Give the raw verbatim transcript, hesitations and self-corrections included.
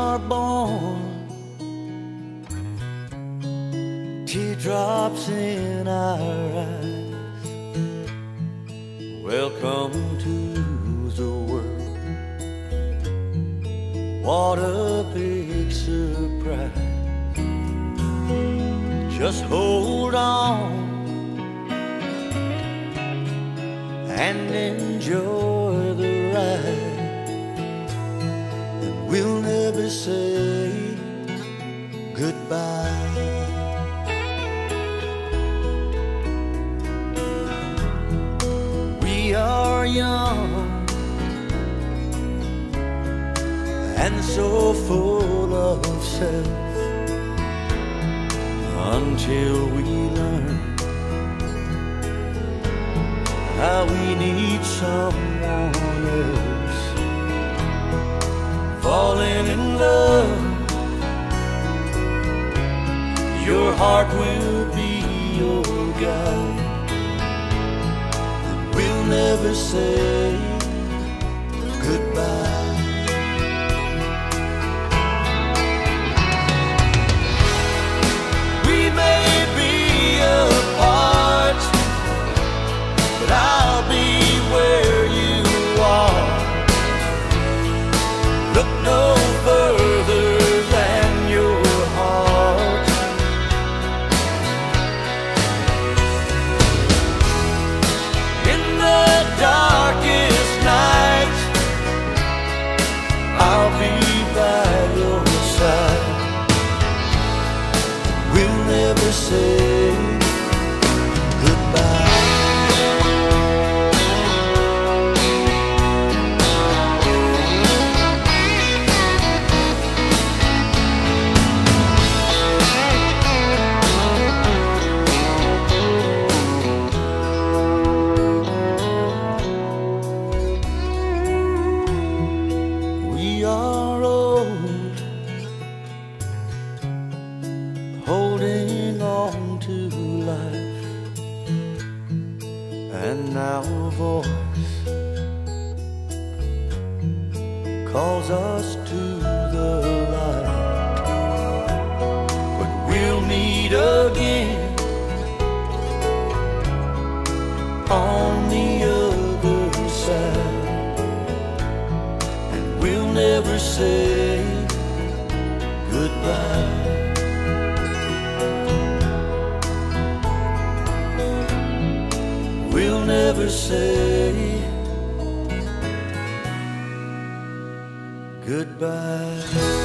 are born, teardrops in our eyes. Welcome to the world. What a big surprise. Just hold on and enjoy the ride. And we'll never say goodbye. We are young and so full of self, until we learn how we need someone else. Falling in love, your heart will be your guide. And we'll never say goodbye. I'll be where you are. Look no further than your heart. In the darkest nights, I'll be by your side. We'll never say goodbye. We are old, holding on to life, and now a voice calls us to the light. But we'll meet again on the other side. We'll never say goodbye. We'll never say goodbye.